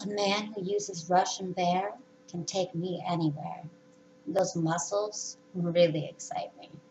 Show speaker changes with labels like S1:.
S1: A man who uses Russian bear can take me anywhere. Those muscles really excite me.